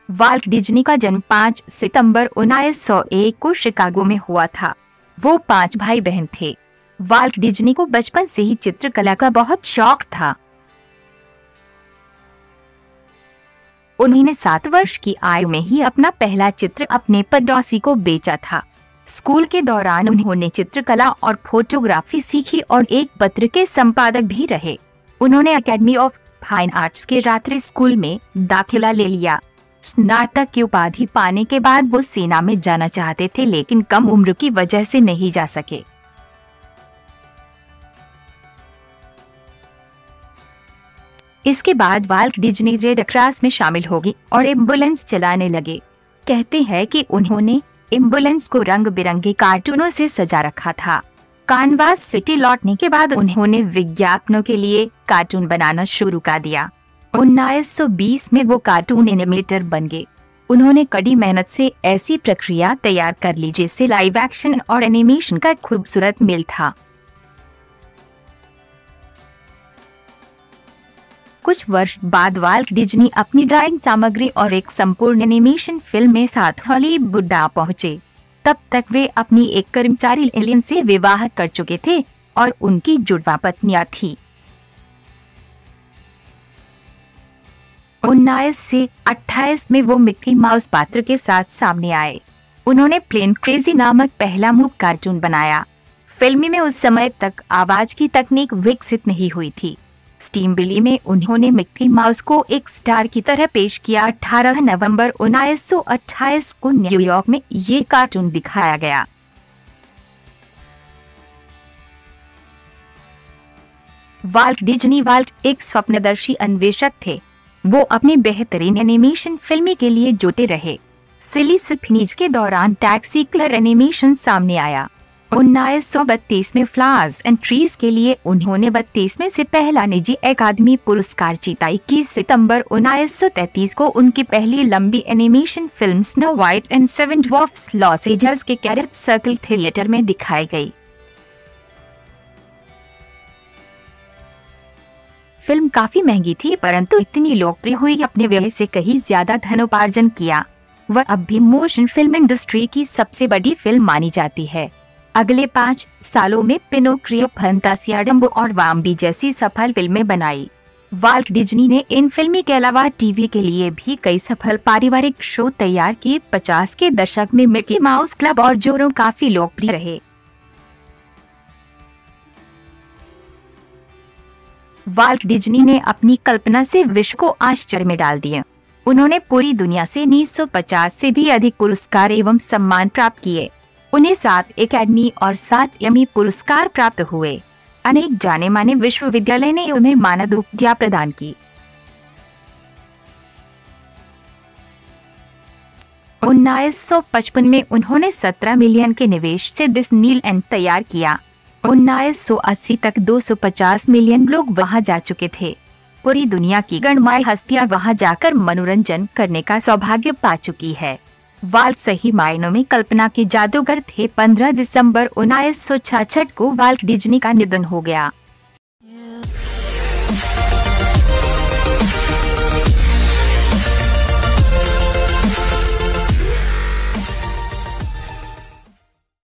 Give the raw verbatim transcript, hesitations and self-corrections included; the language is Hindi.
वाल्ट डिज्नी का जन्म पाँच सितंबर उन्नीस सौ एक को शिकागो में हुआ था। वो पांच भाई बहन थे। वाल्ट डिज्नी को बचपन से ही चित्रकला का बहुत शौक था। उन्होंने सात वर्ष की आयु में ही अपना पहला चित्र अपने पड़ोसी को बेचा था। स्कूल के दौरान उन्होंने चित्रकला और फोटोग्राफी सीखी और एक पत्र के संपादक भी रहे। उन्होंने एकेडमी ऑफ फाइन आर्ट्स के रात्रि स्कूल में दाखिला ले लिया। स्नातक की उपाधि पाने के बाद वो सेना में जाना चाहते थे, लेकिन कम उम्र की वजह से नहीं जा सके। इसके बाद वाल्ट डिज्नी रेड क्रॉस में शामिल हो गई और एम्बुलेंस चलाने लगे। कहते हैं कि उन्होंने एम्बुलेंस को रंग बिरंगे कार्टूनों से सजा रखा था। कानवास सिटी लौटने के बाद उन्होंने विज्ञापनों के लिए कार्टून बनाना शुरू कर दिया। उन्नीस सौ बीस में वो कार्टून एनिमेटर बन गए। उन्होंने कड़ी मेहनत से ऐसी प्रक्रिया तैयार कर ली जिससे लाइव एक्शन और एनिमेशन का खूबसूरत मेल था। कुछ वर्ष बाद वाल्ट डिज्नी अपनी ड्राइंग सामग्री और एक संपूर्ण एनिमेशन फिल्म में साथ हॉलीवुड आ पहुंचे। तब तक वे अपनी एक कर्मचारी एलियन से विवाह कर चुके थे और उनकी जुड़वा पत्नियां थी। उन्नीस से अट्ठाईस में वो मिक्की माउस पात्र के साथ सामने आए। उन्होंने प्लेन क्रेजी नामक पहला मूक कार्टून बनाया। फिल्म में उस समय तक आवाज की तकनीक विकसित नहीं हुई थी। स्टीम बिली में उन्होंने मिक्की माउस को एक स्टार की तरह पेश किया। अठारह नवंबर उन्नीस सौ अट्ठाईस को न्यूयॉर्क में ये कार्टून दिखाया गया। वाल्ट डिज्नी वाल्ट एक स्वप्नदर्शी अन्वेषक थे। वो अपनी बेहतरीन एनिमेशन फिल्म के लिए जुटे रहे। सिली सिफनीज के दौरान टैक्सी कलर एनिमेशन सामने आया। उन्नीस सौ बत्तीस में फ्लावर्स एंड ट्रीज के लिए उन्होंने बत्तीस में से पहला निजी अकादमी पुरस्कार जीता। इक्कीस सितंबर उन्नीस सौ तैंतीस को उनकी पहली लंबी animation film snow white and seven dwarfs Los Angeles के कैरेट सर्कल थिएटर में दिखाई गई। फिल्म काफी महंगी थी, परंतु इतनी लोकप्रिय हुई अपने व्यय से कहीं ज्यादा धनोपार्जन किया। वह अब भी मोशन फिल्म इंडस्ट्री की सबसे बड़ी फिल्म मानी जाती है। अगले पाँच सालों में पिनोक्रियो, फंतासिया, डम्बो और वाम्बी जैसी सफल फिल्में बनाई। वाल्ट डिज्नी ने इन फिल्मों के अलावा टीवी के लिए भी कई सफल पारिवारिक शो तैयार किए। पचास के दशक में मिकी माउस क्लब और जोरो काफी लोकप्रिय रहे। वाल्ट डिज्नी ने अपनी कल्पना से विश्व को आश्चर्य में डाल दिया। उन्होंने पूरी दुनिया से उन्नीस सौ पचास से भी अधिक पुरस्कार एवं सम्मान प्राप्त किए। उन्हें सात एकेडमी और सात एमी पुरस्कार प्राप्त हुए। अनेक जाने माने विश्वविद्यालय ने उन्हें मानद उपाधियां प्रदान की। उन्नीस सौ पचपन में उन्होंने सत्रह मिलियन के निवेश से डिज्नीलैंड तैयार किया। उन्नीस सौ अस्सी तक दो सौ पचास मिलियन लोग वहां जा चुके थे। पूरी दुनिया की गणमान्य हस्तियां वहां जाकर मनोरंजन करने का सौभाग्य पा चुकी है। वाल्ट सही मायनों में कल्पना के जादूगर थे। पंद्रह दिसंबर उन्नीस सौ छियासठ को वाल्ट डिज्नी का निधन हो गया।